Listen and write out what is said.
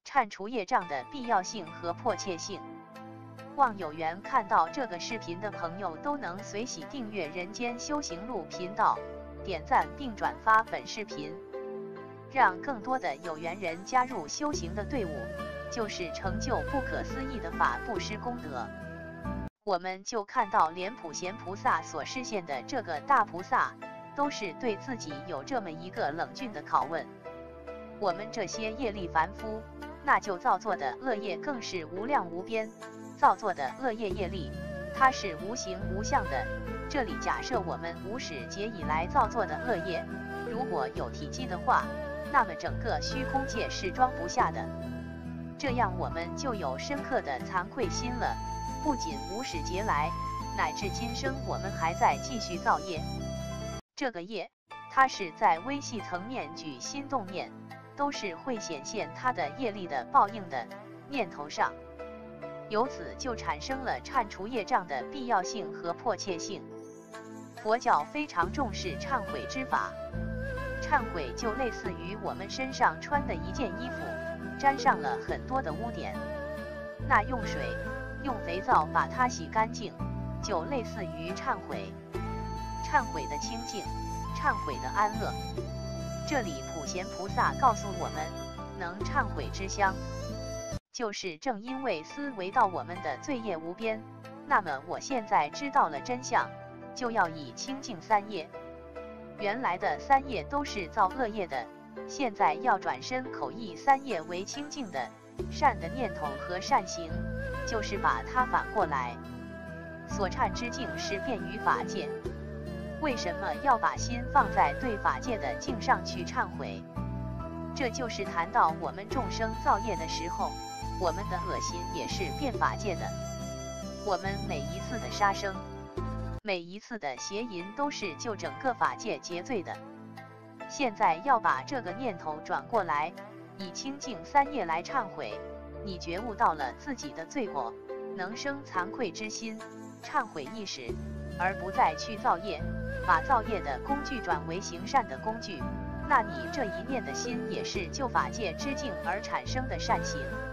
铲除业障的必要性和迫切性。望有缘看到这个视频的朋友都能随喜订阅人间修行路频道，点赞并转发本视频，让更多的有缘人加入修行的队伍，就是成就不可思议的法布施功德。我们就看到连普贤菩萨所示现的这个大菩萨，都是对自己有这么一个冷峻的拷问：我们这些业力凡夫，那就造作的恶业更是无量无边。造作的恶业业力，它是无形无相的。这里假设我们无始劫以来造作的恶业，如果有体积的话，那么整个虚空界是装不下的。这样我们就有深刻的惭愧心了。不仅无始劫来，乃至今生我们还在继续造业。这个业，它是在微细层面举心动念，都是会显现它的业力的报应的念头上。由此就产生了铲除业障的必要性和迫切性。佛教非常重视忏悔之法，忏悔就类似于我们身上穿的一件衣服沾上了很多的污点，那用水用肥皂把它洗干净，就类似于忏悔。忏悔的清净，忏悔的安乐。这里普贤菩萨告诉我们，能忏悔之香，就是正因为思维到我们的罪业无边，那么我现在知道了真相，就要以清净三业。原来的三业都是造恶业的，现在要转身口意三业为清净的善的念头和善行，就是把它反过来。所忏之境是便于法界。为什么要把心放在对法界的境上去忏悔？这就是谈到我们众生造业的时候，我们的恶心也是变法界的。我们每一次的杀生，每一次的邪淫，都是就整个法界结罪的。现在要把这个念头转过来，以清净三业来忏悔，你觉悟到了自己的罪过，能生惭愧之心，忏悔意识，而不再去造业，把造业的工具转为行善的工具，那你这一念的心也是就法界之境而产生的善行。